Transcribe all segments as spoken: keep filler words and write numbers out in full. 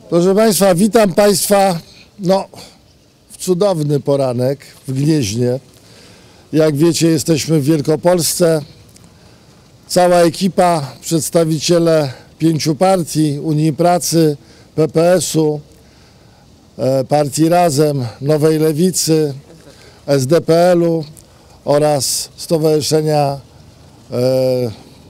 Proszę Państwa, witam Państwa no, w cudowny poranek w Gnieźnie. Jak wiecie, jesteśmy w Wielkopolsce. Cała ekipa, przedstawiciele pięciu partii, Unii Pracy, P P S-u, Partii Razem, Nowej Lewicy, S D P L-u oraz Stowarzyszenia e,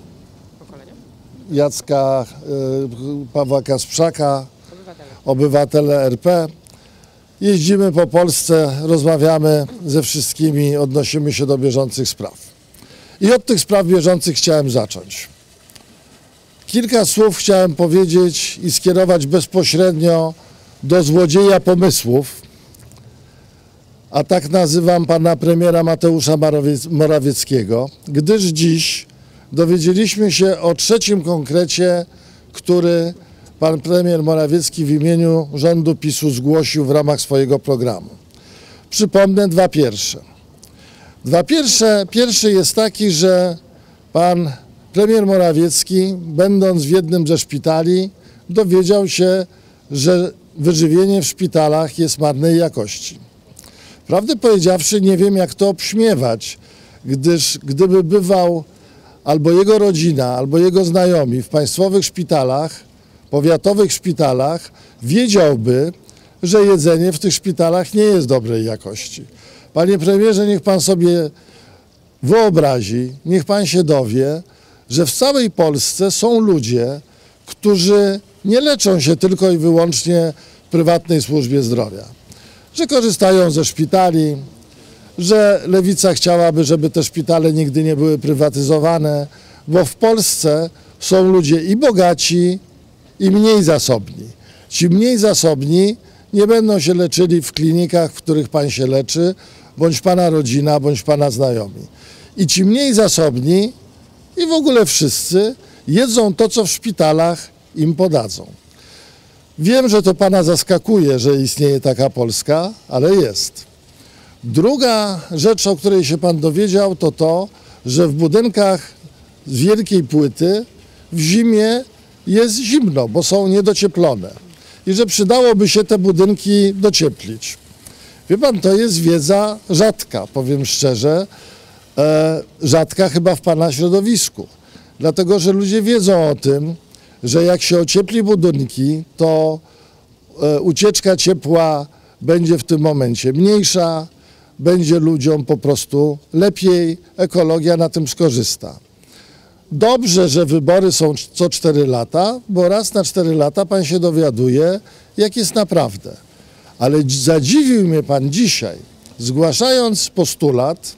Jacka e, Pawła Kasprzaka, Obywatele R P. Jeździmy po Polsce, rozmawiamy ze wszystkimi, odnosimy się do bieżących spraw. I od tych spraw bieżących chciałem zacząć. Kilka słów chciałem powiedzieć i skierować bezpośrednio do złodzieja pomysłów, a tak nazywam pana premiera Mateusza Morawieckiego, gdyż dziś dowiedzieliśmy się o trzecim konkrecie, który pan premier Morawiecki w imieniu rządu PiS-u zgłosił w ramach swojego programu. Przypomnę dwa pierwsze. Dwa pierwsze. Pierwszy jest taki, że pan premier Morawiecki, będąc w jednym ze szpitali, dowiedział się, że wyżywienie w szpitalach jest marnej jakości. Prawdę powiedziawszy, nie wiem, jak to obśmiewać, gdyż gdyby bywał albo jego rodzina, albo jego znajomi w państwowych szpitalach, powiatowych szpitalach, wiedziałby, że jedzenie w tych szpitalach nie jest dobrej jakości. Panie premierze, niech pan sobie wyobrazi, niech pan się dowie, że w całej Polsce są ludzie, którzy nie leczą się tylko i wyłącznie w prywatnej służbie zdrowia, że korzystają ze szpitali, że Lewica chciałaby, żeby te szpitale nigdy nie były prywatyzowane, bo w Polsce są ludzie i bogaci, i mniej zasobni. Ci mniej zasobni nie będą się leczyli w klinikach, w których pan się leczy, bądź pana rodzina, bądź pana znajomi. I ci mniej zasobni i w ogóle wszyscy jedzą to, co w szpitalach im podadzą. Wiem, że to pana zaskakuje, że istnieje taka Polska, ale jest. Druga rzecz, o której się pan dowiedział, to to, że w budynkach z wielkiej płyty w zimie jest zimno, bo są niedocieplone i że przydałoby się te budynki docieplić. Wie pan, to jest wiedza rzadka, powiem szczerze, e, rzadka chyba w pana środowisku, dlatego że ludzie wiedzą o tym, że jak się ociepli budynki, to e, ucieczka ciepła będzie w tym momencie mniejsza, będzie ludziom po prostu lepiej, ekologia na tym skorzysta. Dobrze, że wybory są co cztery lata, bo raz na cztery lata pan się dowiaduje, jak jest naprawdę. Ale zadziwił mnie pan dzisiaj, zgłaszając postulat,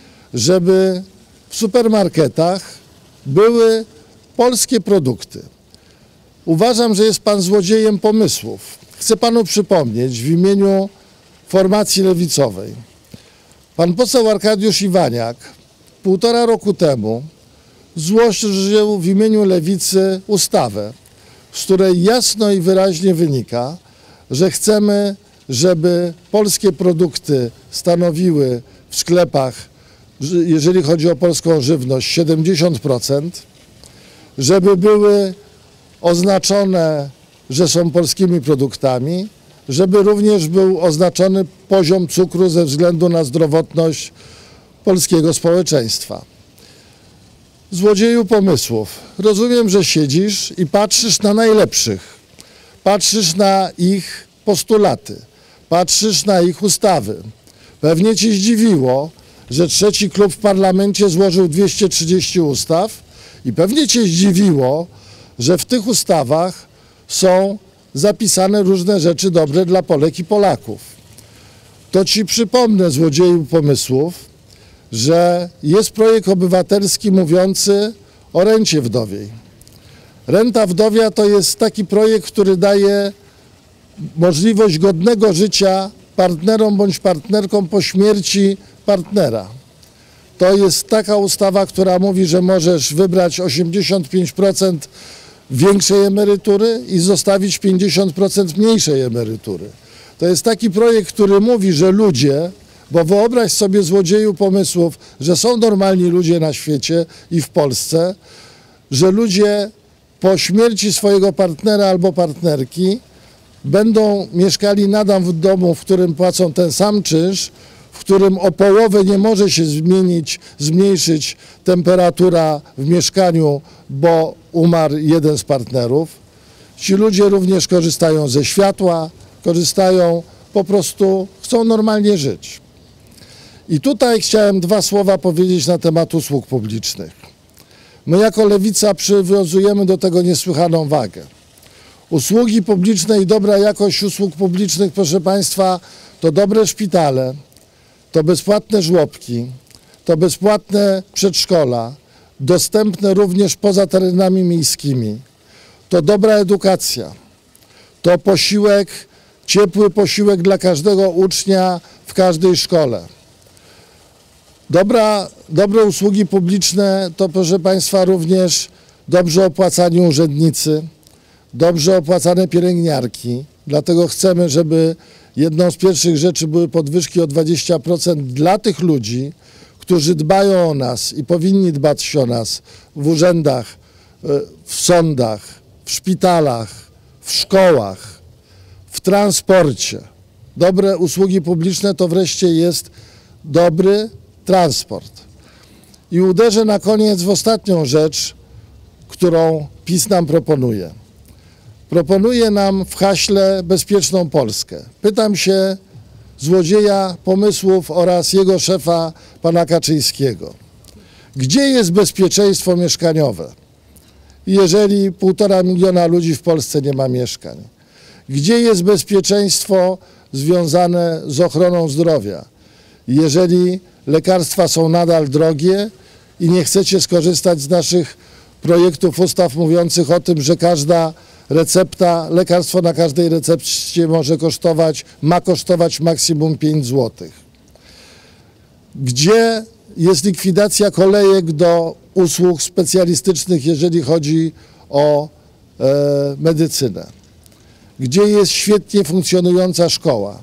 żeby w supermarketach były polskie produkty. Uważam, że jest pan złodziejem pomysłów. Chcę panu przypomnieć w imieniu formacji lewicowej. Pan poseł Arkadiusz Iwaniak półtora roku temu złożył w imieniu Lewicy ustawę, z której jasno i wyraźnie wynika, że chcemy, żeby polskie produkty stanowiły w sklepach, jeżeli chodzi o polską żywność, siedemdziesiąt procent, żeby były oznaczone, że są polskimi produktami, żeby również był oznaczony poziom cukru ze względu na zdrowotność polskiego społeczeństwa. Złodzieju pomysłów, rozumiem, że siedzisz i patrzysz na najlepszych, patrzysz na ich postulaty, patrzysz na ich ustawy. Pewnie cię zdziwiło, że trzeci klub w parlamencie złożył dwieście trzydzieści ustaw i pewnie cię zdziwiło, że w tych ustawach są zapisane różne rzeczy dobre dla Polek i Polaków. To ci przypomnę, złodzieju pomysłów, że jest projekt obywatelski mówiący o rencie wdowiej. Renta wdowia to jest taki projekt, który daje możliwość godnego życia partnerom bądź partnerkom po śmierci partnera. To jest taka ustawa, która mówi, że możesz wybrać osiemdziesiąt pięć procent większej emerytury i zostawić pięćdziesiąt procent mniejszej emerytury. To jest taki projekt, który mówi, że ludzie, bo wyobraź sobie, złodzieju pomysłów, że są normalni ludzie na świecie i w Polsce, że ludzie po śmierci swojego partnera albo partnerki będą mieszkali nadal w domu, w którym płacą ten sam czynsz, w którym o połowę nie może się zmienić, zmniejszyć temperatura w mieszkaniu, bo umarł jeden z partnerów. Ci ludzie również korzystają ze światła, korzystają, po prostu chcą normalnie żyć. I tutaj chciałem dwa słowa powiedzieć na temat usług publicznych. My jako Lewica przywiązujemy do tego niesłychaną wagę. Usługi publiczne i dobra jakość usług publicznych, proszę Państwa, to dobre szpitale, to bezpłatne żłobki, to bezpłatne przedszkola, dostępne również poza terenami miejskimi, to dobra edukacja, to posiłek, ciepły posiłek dla każdego ucznia w każdej szkole. Dobra, dobre usługi publiczne to, proszę Państwa, również dobrze opłacani urzędnicy, dobrze opłacane pielęgniarki. Dlatego chcemy, żeby jedną z pierwszych rzeczy były podwyżki o dwadzieścia procent dla tych ludzi, którzy dbają o nas i powinni dbać o nas w urzędach, w sądach, w szpitalach, w szkołach, w transporcie. Dobre usługi publiczne to wreszcie jest dobry transport. I uderzę na koniec w ostatnią rzecz, którą PiS nam proponuje. Proponuje nam w haśle bezpieczną Polskę. Pytam się złodzieja pomysłów oraz jego szefa, pana Kaczyńskiego. Gdzie jest bezpieczeństwo mieszkaniowe, jeżeli półtora miliona ludzi w Polsce nie ma mieszkań? Gdzie jest bezpieczeństwo związane z ochroną zdrowia, jeżeli lekarstwa są nadal drogie i nie chcecie skorzystać z naszych projektów ustaw mówiących o tym, że każda recepta, lekarstwo na każdej recepcie może kosztować, ma kosztować maksimum pięć złotych. Gdzie jest likwidacja kolejek do usług specjalistycznych, jeżeli chodzi o e, medycynę? Gdzie jest świetnie funkcjonująca szkoła?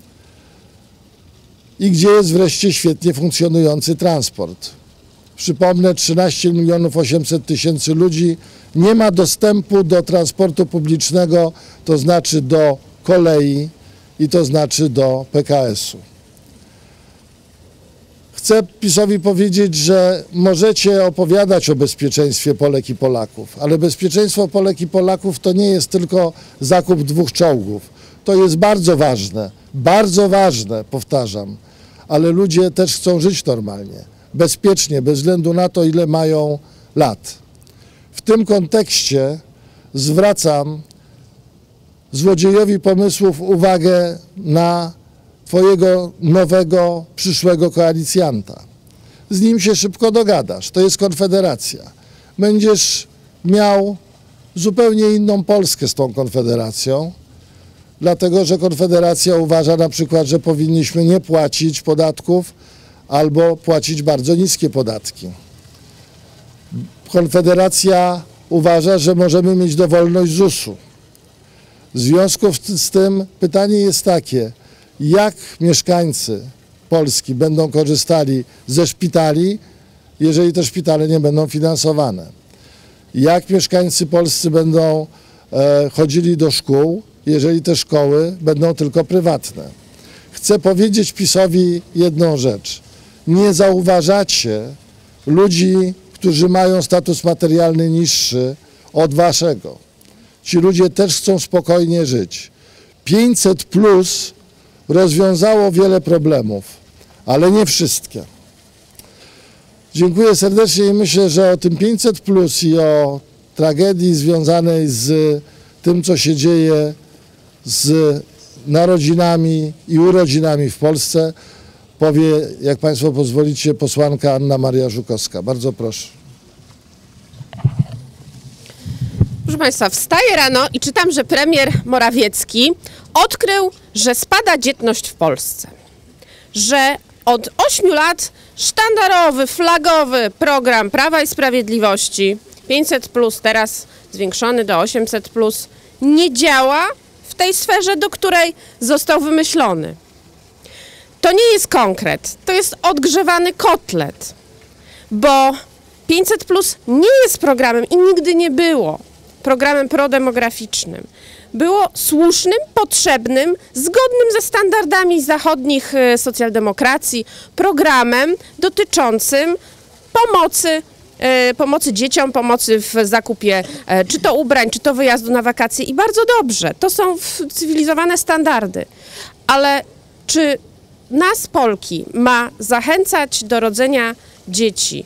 I gdzie jest wreszcie świetnie funkcjonujący transport? Przypomnę, trzynaście milionów osiemset tysięcy ludzi nie ma dostępu do transportu publicznego, to znaczy do kolei i to znaczy do P K S-u. Chcę PiS-owi powiedzieć, że możecie opowiadać o bezpieczeństwie Polek i Polaków, ale bezpieczeństwo Polek i Polaków to nie jest tylko zakup dwóch czołgów. To jest bardzo ważne, bardzo ważne, powtarzam, ale ludzie też chcą żyć normalnie, bezpiecznie, bez względu na to, ile mają lat. W tym kontekście zwracam złodziejowi pomysłów uwagę na twojego nowego, przyszłego koalicjanta. Z nim się szybko dogadasz, to jest Konfederacja. Będziesz miał zupełnie inną Polskę z tą Konfederacją, dlatego że Konfederacja uważa na przykład, że powinniśmy nie płacić podatków albo płacić bardzo niskie podatki. Konfederacja uważa, że możemy mieć dowolność zusu. W związku z tym pytanie jest takie, jak mieszkańcy Polski będą korzystali ze szpitali, jeżeli te szpitale nie będą finansowane? Jak mieszkańcy polscy będą e, chodzili do szkół, jeżeli te szkoły będą tylko prywatne? Chcę powiedzieć PiS-owi jedną rzecz. Nie zauważacie ludzi, którzy mają status materialny niższy od waszego. Ci ludzie też chcą spokojnie żyć. pięćset plus rozwiązało wiele problemów, ale nie wszystkie. Dziękuję serdecznie i myślę, że o tym pięćset plus i o tragedii związanej z tym, co się dzieje z narodzinami i urodzinami w Polsce, powie, jak Państwo pozwolicie, posłanka Anna Maria Żukowska. Bardzo proszę. Proszę Państwa, wstaję rano i czytam, że premier Morawiecki odkrył, że spada dzietność w Polsce. Że od ośmiu lat sztandarowy, flagowy program Prawa i Sprawiedliwości pięćset plus, teraz zwiększony do osiemset plus, nie działa w tej sferze, do której został wymyślony. To nie jest konkret, to jest odgrzewany kotlet, bo pięćset plus nie jest programem i nigdy nie było programem prodemograficznym, było słusznym, potrzebnym, zgodnym ze standardami zachodnich socjaldemokracji programem dotyczącym pomocy, pomocy dzieciom, pomocy w zakupie czy to ubrań, czy to wyjazdu na wakacje i bardzo dobrze. To są cywilizowane standardy. Ale czy nas, Polki, ma zachęcać do rodzenia dzieci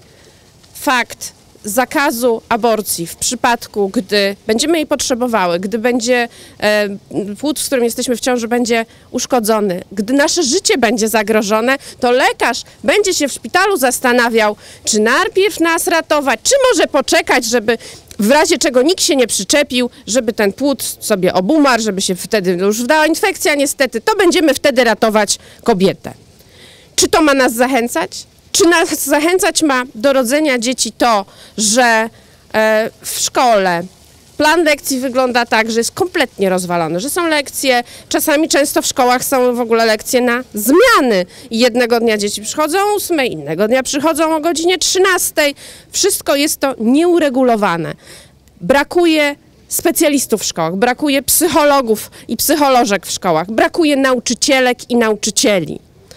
fakt zakazu aborcji w przypadku, gdy będziemy jej potrzebowały, gdy będzie e, płód, z którym jesteśmy w ciąży, będzie uszkodzony, gdy nasze życie będzie zagrożone, to lekarz będzie się w szpitalu zastanawiał, czy najpierw nas ratować, czy może poczekać, żeby w razie czego nikt się nie przyczepił, żeby ten płód sobie obumarł, żeby się wtedy już wdała infekcja niestety, to będziemy wtedy ratować kobietę. Czy to ma nas zachęcać? Czy nas zachęcać ma do rodzenia dzieci to, że e, w szkole plan lekcji wygląda tak, że jest kompletnie rozwalony, że są lekcje, czasami często w szkołach są w ogóle lekcje na zmiany. I jednego dnia dzieci przychodzą o ósmej, innego dnia przychodzą o godzinie trzynastej. Wszystko jest to nieuregulowane. Brakuje specjalistów w szkołach, brakuje psychologów i psycholożek w szkołach, brakuje nauczycielek i nauczycieli.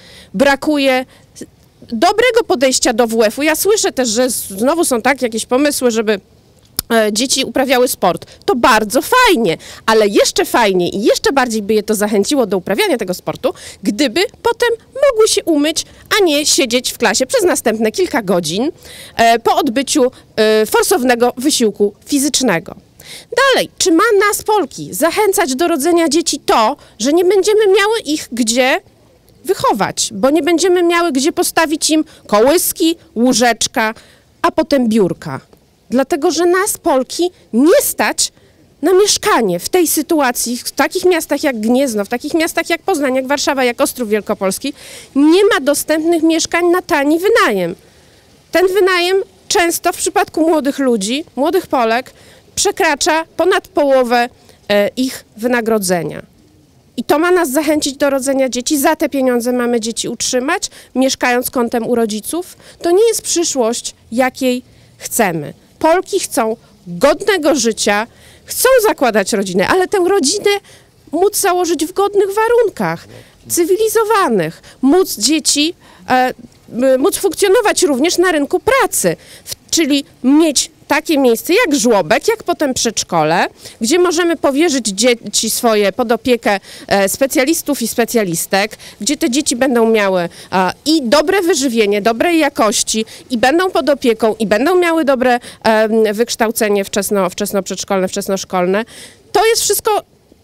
Brakuje dobrego podejścia do W F-u. Ja słyszę też, że znowu są tak jakieś pomysły, żeby e, dzieci uprawiały sport. To bardzo fajnie, ale jeszcze fajniej i jeszcze bardziej by je to zachęciło do uprawiania tego sportu, gdyby potem mogły się umyć, a nie siedzieć w klasie przez następne kilka godzin e, po odbyciu e, forsownego wysiłku fizycznego. Dalej, czy ma nas, Polki, zachęcać do rodzenia dzieci to, że nie będziemy miały ich gdzie wychować, bo nie będziemy miały gdzie postawić im kołyski, łóżeczka, a potem biurka. Dlatego, że nas, Polki, nie stać na mieszkanie w tej sytuacji, w takich miastach jak Gniezno, w takich miastach jak Poznań, jak Warszawa, jak Ostrów Wielkopolski, nie ma dostępnych mieszkań na tani wynajem. Ten wynajem często w przypadku młodych ludzi, młodych Polek, przekracza ponad połowę e, ich wynagrodzenia. I to ma nas zachęcić do rodzenia dzieci. Za te pieniądze mamy dzieci utrzymać, mieszkając kątem u rodziców. To nie jest przyszłość, jakiej chcemy. Polki chcą godnego życia, chcą zakładać rodzinę, ale tę rodzinę móc założyć w godnych warunkach, cywilizowanych, móc dzieci, e, móc funkcjonować również na rynku pracy, w, czyli mieć takie miejsce jak żłobek, jak potem przedszkole, gdzie możemy powierzyć dzieci swoje pod opiekę e, specjalistów i specjalistek, gdzie te dzieci będą miały e, i dobre wyżywienie, dobrej jakości i będą pod opieką i będą miały dobre e, wykształcenie wczesno, wczesno-przedszkolne, wczesnoszkolne. To jest wszystko,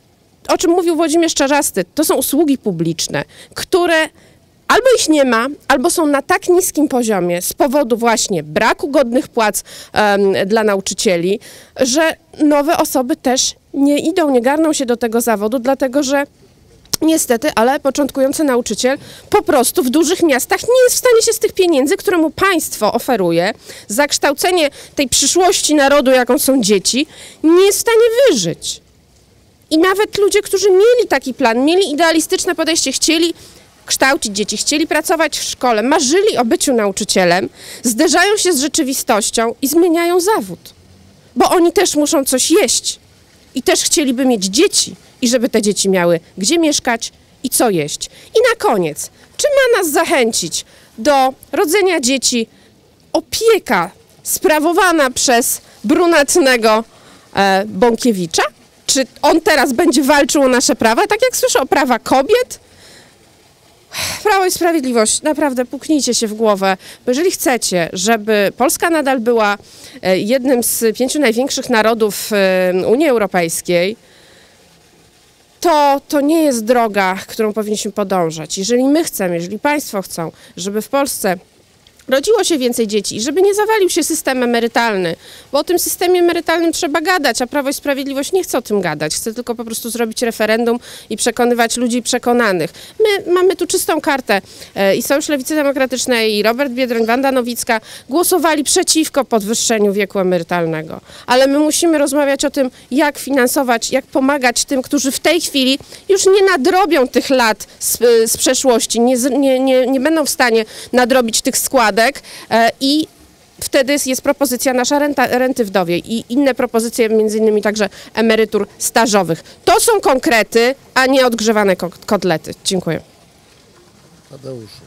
o czym mówił Włodzimierz Czarzasty, to są usługi publiczne, które albo ich nie ma, albo są na tak niskim poziomie z powodu właśnie braku godnych płac um, dla nauczycieli, że nowe osoby też nie idą, nie garną się do tego zawodu, dlatego że niestety, ale początkujący nauczyciel po prostu w dużych miastach nie jest w stanie się z tych pieniędzy, które mu państwo oferuje, za kształcenie tej przyszłości narodu, jaką są dzieci, nie jest w stanie wyżyć. I nawet ludzie, którzy mieli taki plan, mieli idealistyczne podejście, chcieli kształcić dzieci, chcieli pracować w szkole, marzyli o byciu nauczycielem, zderzają się z rzeczywistością i zmieniają zawód. Bo oni też muszą coś jeść i też chcieliby mieć dzieci i żeby te dzieci miały gdzie mieszkać i co jeść. I na koniec, czy ma nas zachęcić do rodzenia dzieci opieka sprawowana przez brunatnego e, Bąkiewicza? Czy on teraz będzie walczył o nasze prawa? Tak jak słyszę o prawa kobiet, Prawo i Sprawiedliwość, naprawdę puknijcie się w głowę, bo jeżeli chcecie, żeby Polska nadal była jednym z pięciu największych narodów Unii Europejskiej, to, to nie jest droga, którą powinniśmy podążać. Jeżeli my chcemy, jeżeli państwo chcą, żeby w Polsce rodziło się więcej dzieci i żeby nie zawalił się system emerytalny, bo o tym systemie emerytalnym trzeba gadać, a Prawo i Sprawiedliwość nie chce o tym gadać, chce tylko po prostu zrobić referendum i przekonywać ludzi przekonanych. My mamy tu czystą kartę i Sojusz Lewicy Demokratycznej, i Robert Biedroń, Wanda Nowicka głosowali przeciwko podwyższeniu wieku emerytalnego, ale my musimy rozmawiać o tym, jak finansować, jak pomagać tym, którzy w tej chwili już nie nadrobią tych lat z, z przeszłości, nie, nie, nie, nie będą w stanie nadrobić tych składek, i wtedy jest propozycja nasza renta, renty wdowiej i inne propozycje, między innymi także emerytur stażowych. To są konkrety, a nie odgrzewane kotlety. Dziękuję. Tadeuszu.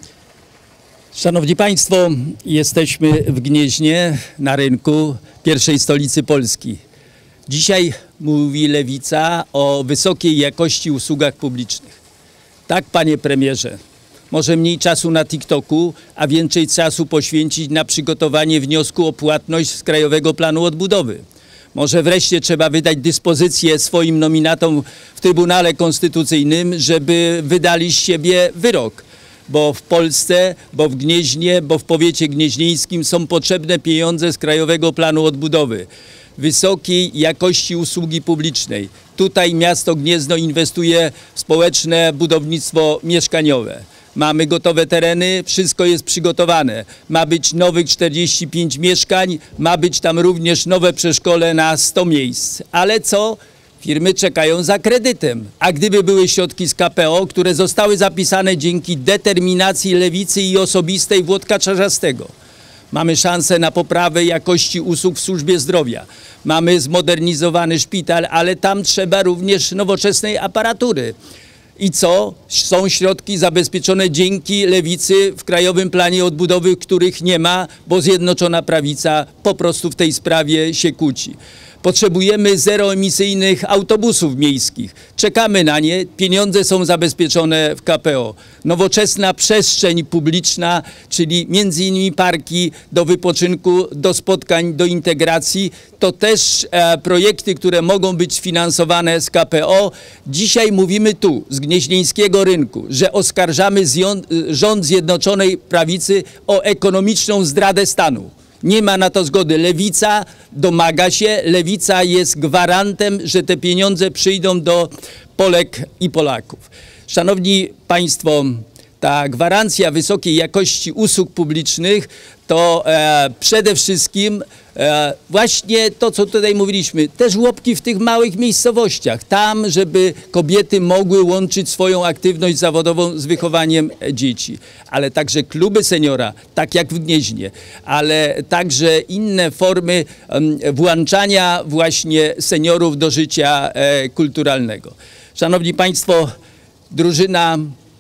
Szanowni Państwo, jesteśmy w Gnieźnie na rynku, pierwszej stolicy Polski. Dzisiaj mówi Lewica o wysokiej jakości usługach publicznych. Tak, panie premierze, może mniej czasu na TikToku, a więcej czasu poświęcić na przygotowanie wniosku o płatność z Krajowego Planu Odbudowy. Może wreszcie trzeba wydać dyspozycję swoim nominatom w Trybunale Konstytucyjnym, żeby wydali z siebie wyrok. Bo w Polsce, bo w Gnieźnie, bo w powiecie gnieźnieńskim są potrzebne pieniądze z Krajowego Planu Odbudowy. Wysokiej jakości usługi publicznej. Tutaj miasto Gniezno inwestuje w społeczne budownictwo mieszkaniowe. Mamy gotowe tereny, wszystko jest przygotowane. Ma być nowych czterdzieści pięć mieszkań, ma być tam również nowe przedszkole na sto miejsc. Ale co? Firmy czekają za kredytem. A gdyby były środki z K P O, które zostały zapisane dzięki determinacji Lewicy i osobistej Włodka Czarzastego, mamy szansę na poprawę jakości usług w służbie zdrowia. Mamy zmodernizowany szpital, ale tam trzeba również nowoczesnej aparatury. I co? Są środki zabezpieczone dzięki Lewicy w Krajowym Planie Odbudowy, których nie ma, bo Zjednoczona Prawica po prostu w tej sprawie się kłóci. Potrzebujemy zeroemisyjnych autobusów miejskich. Czekamy na nie. Pieniądze są zabezpieczone w K P O. Nowoczesna przestrzeń publiczna, czyli między innymi parki do wypoczynku, do spotkań, do integracji. To też e, projekty, które mogą być sfinansowane z K P O. Dzisiaj mówimy tu, z gnieźnieńskiego rynku, że oskarżamy rząd Zjednoczonej Prawicy o ekonomiczną zdradę stanu. Nie ma na to zgody. Lewica domaga się, Lewica jest gwarantem, że te pieniądze przyjdą do Polek i Polaków. Szanowni Państwo, ta gwarancja wysokiej jakości usług publicznych to e, przede wszystkim e, właśnie to, co tutaj mówiliśmy, te żłobki w tych małych miejscowościach, tam, żeby kobiety mogły łączyć swoją aktywność zawodową z wychowaniem dzieci, ale także kluby seniora, tak jak w Gnieźnie, ale także inne formy um, włączania właśnie seniorów do życia e, kulturalnego. Szanowni Państwo, drużyna,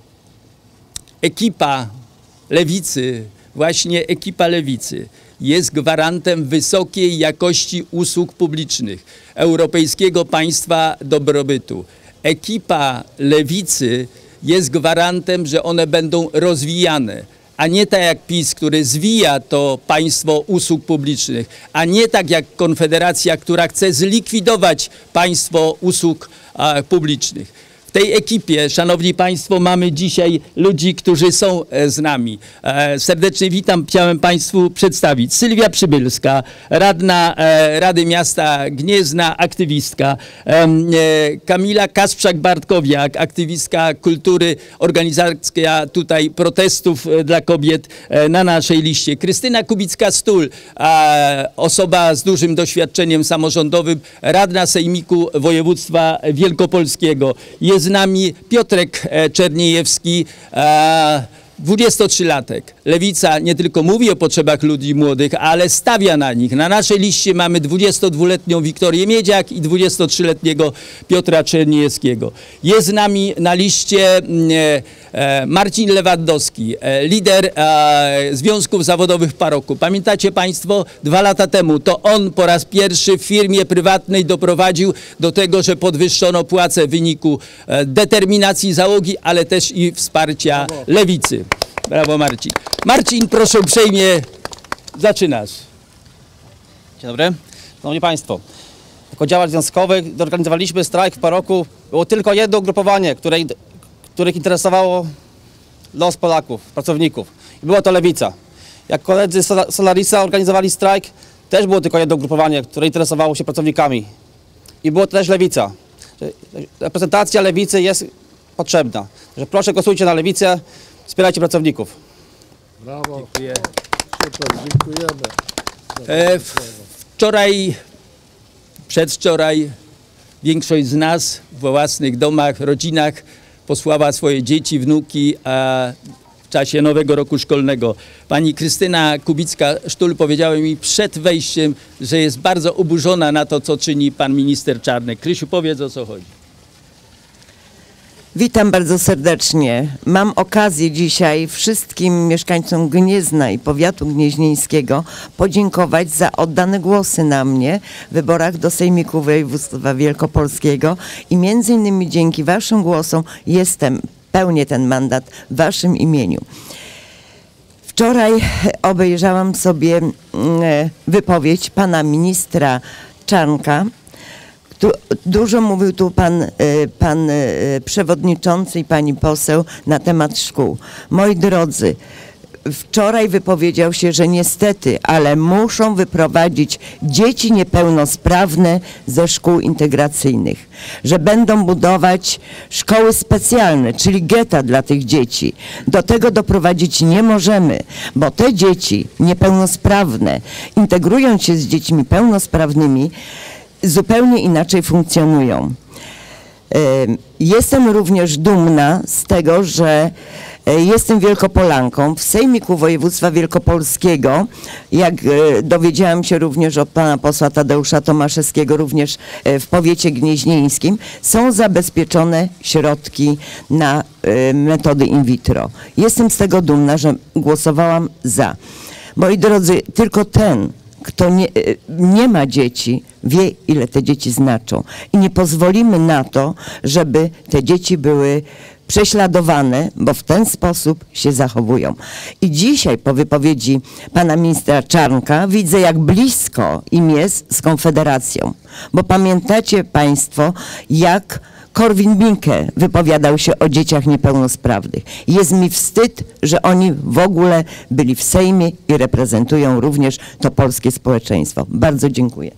ekipa Lewicy, właśnie ekipa Lewicy jest gwarantem wysokiej jakości usług publicznych, europejskiego państwa dobrobytu. Ekipa Lewicy jest gwarantem, że one będą rozwijane, a nie tak jak PiS, który zwija to państwo usług publicznych, a nie tak jak Konfederacja, która chce zlikwidować państwo usług a, publicznych. W tej ekipie, szanowni państwo, mamy dzisiaj ludzi, którzy są z nami. E, serdecznie witam, chciałem państwu przedstawić. Sylwia Przybylska, radna e, Rady Miasta Gniezna, aktywistka. E, Kamila Kasprzak-Bartkowiak, aktywistka kultury, organizacja tutaj protestów dla kobiet e, na naszej liście. Krystyna Kubicka-Stul, e, osoba z dużym doświadczeniem samorządowym, radna Sejmiku Województwa Wielkopolskiego. Jest z nami Piotrek Czerniejewski, dwudziestotrzylatek. Lewica nie tylko mówi o potrzebach ludzi młodych, ale stawia na nich. Na naszej liście mamy dwudziestodwuletnią Wiktorię Miedziak i dwudziestotrzyletniego Piotra Czerniejewskiego. Jest z nami na liście Marcin Lewandowski, lider Związków Zawodowych Paroku. Pamiętacie państwo, dwa lata temu to on po raz pierwszy w firmie prywatnej doprowadził do tego, że podwyższono płace w wyniku determinacji załogi, ale też i wsparcia Lewicy. Brawo, Marcin. Marcin, proszę uprzejmie, zaczynasz. Dzień dobry. Szanowni Państwo, jako działacz związkowy zorganizowaliśmy strajk w Paroku. Było tylko jedno ugrupowanie, które, których interesowało los Polaków, pracowników. I było to Lewica. Jak koledzy z Solarisa organizowali strajk, też było tylko jedno ugrupowanie, które interesowało się pracownikami. I było to też Lewica. Reprezentacja Lewicy jest potrzebna. Także proszę, głosujcie na Lewicę, wspierajcie pracowników. Brawo. Dziękuję. Super, dziękujemy. E, wczoraj, przedwczoraj większość z nas w własnych domach, rodzinach posłała swoje dzieci, wnuki a w czasie nowego roku szkolnego. Pani Krystyna Kubicka-Sztul powiedziała mi przed wejściem, że jest bardzo oburzona na to, co czyni pan minister Czarnek. Krysiu, powiedz, o co chodzi. Witam bardzo serdecznie. Mam okazję dzisiaj wszystkim mieszkańcom Gniezna i powiatu gnieźnieńskiego podziękować za oddane głosy na mnie w wyborach do Sejmiku Województwa Wielkopolskiego i między innymi dzięki waszym głosom jestem, pełnię ten mandat w waszym imieniu. Wczoraj obejrzałam sobie wypowiedź pana ministra Czarnka. Tu, dużo mówił tu pan, pan przewodniczący i pani poseł na temat szkół. Moi drodzy, wczoraj wypowiedział się, że niestety, ale muszą wyprowadzić dzieci niepełnosprawne ze szkół integracyjnych, że będą budować szkoły specjalne, czyli getta dla tych dzieci. Do tego doprowadzić nie możemy, bo te dzieci niepełnosprawne, integrując się z dziećmi pełnosprawnymi, zupełnie inaczej funkcjonują. Jestem również dumna z tego, że jestem Wielkopolanką. W Sejmiku Województwa Wielkopolskiego, jak dowiedziałam się również od pana posła Tadeusza Tomaszewskiego, również w powiecie gnieźnieńskim, są zabezpieczone środki na metody in vitro. Jestem z tego dumna, że głosowałam za. Moi drodzy, tylko ten, kto nie, nie ma dzieci, wie, ile te dzieci znaczą. I nie pozwolimy na to, żeby te dzieci były prześladowane, bo w ten sposób się zachowują. I dzisiaj po wypowiedzi pana ministra Czarnka widzę, jak blisko im jest z Konfederacją. Bo pamiętacie państwo, jak Korwin-Mikke wypowiadał się o dzieciach niepełnosprawnych. Jest mi wstyd, że oni w ogóle byli w Sejmie i reprezentują również to polskie społeczeństwo. Bardzo dziękuję.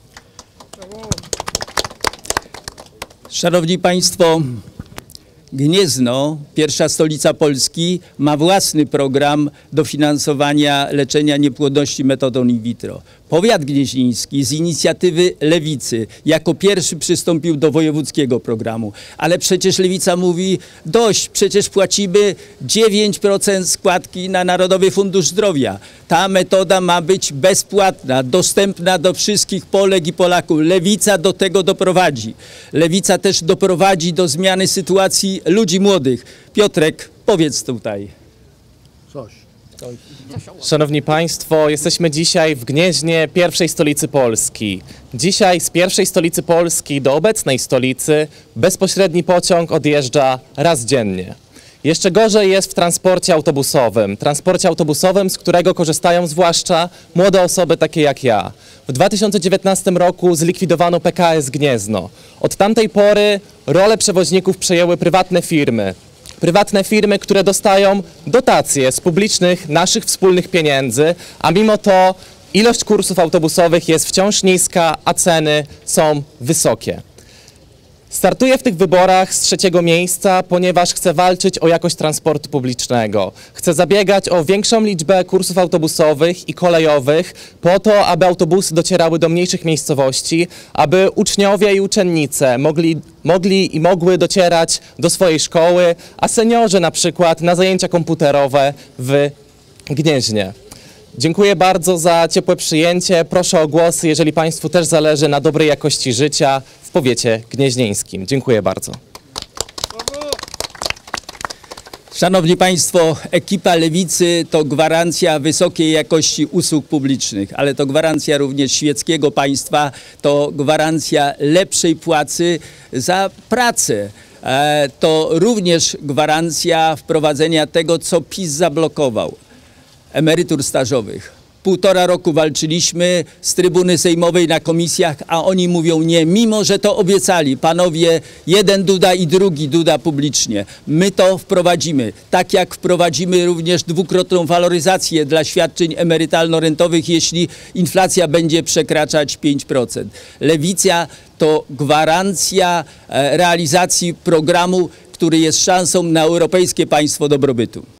Szanowni Państwo, Gniezno, pierwsza stolica Polski, ma własny program dofinansowania leczenia niepłodności metodą in vitro. Powiat gnieźnieński z inicjatywy Lewicy jako pierwszy przystąpił do wojewódzkiego programu. Ale przecież Lewica mówi, dość, przecież płacimy dziewięć procent składki na Narodowy Fundusz Zdrowia. Ta metoda ma być bezpłatna, dostępna do wszystkich Polek i Polaków. Lewica do tego doprowadzi. Lewica też doprowadzi do zmiany sytuacji ludzi młodych. Piotrek, powiedz tutaj. Coś. Szanowni Państwo, jesteśmy dzisiaj w Gnieźnie, pierwszej stolicy Polski. Dzisiaj z pierwszej stolicy Polski do obecnej stolicy bezpośredni pociąg odjeżdża raz dziennie. Jeszcze gorzej jest w transporcie autobusowym. Transporcie autobusowym, z którego korzystają zwłaszcza młode osoby takie jak ja. W dwa tysiące dziewiętnastym roku zlikwidowano P K S Gniezno. Od tamtej pory rolę przewoźników przejęły prywatne firmy. Prywatne firmy, które dostają dotacje z publicznych, naszych wspólnych pieniędzy, a mimo to ilość kursów autobusowych jest wciąż niska, a ceny są wysokie. Startuję w tych wyborach z trzeciego miejsca, ponieważ chcę walczyć o jakość transportu publicznego. Chcę zabiegać o większą liczbę kursów autobusowych i kolejowych po to, aby autobusy docierały do mniejszych miejscowości, aby uczniowie i uczennice mogli, mogli i mogły docierać do swojej szkoły, a seniorzy na przykład na zajęcia komputerowe w Gnieźnie. Dziękuję bardzo za ciepłe przyjęcie. Proszę o głosy, jeżeli Państwu też zależy na dobrej jakości życia w powiecie gnieźnieńskim. Dziękuję bardzo. Szanowni Państwo, ekipa Lewicy to gwarancja wysokiej jakości usług publicznych, ale to gwarancja również świeckiego państwa, to gwarancja lepszej płacy za pracę. To również gwarancja wprowadzenia tego, co PiS zablokował. Emerytur stażowych. Półtora roku walczyliśmy z trybuny sejmowej na komisjach, a oni mówią nie, mimo że to obiecali. Panowie, jeden Duda i drugi Duda publicznie. My to wprowadzimy. Tak jak wprowadzimy również dwukrotną waloryzację dla świadczeń emerytalno-rentowych, jeśli inflacja będzie przekraczać pięć procent. Lewica to gwarancja realizacji programu, który jest szansą na europejskie państwo dobrobytu.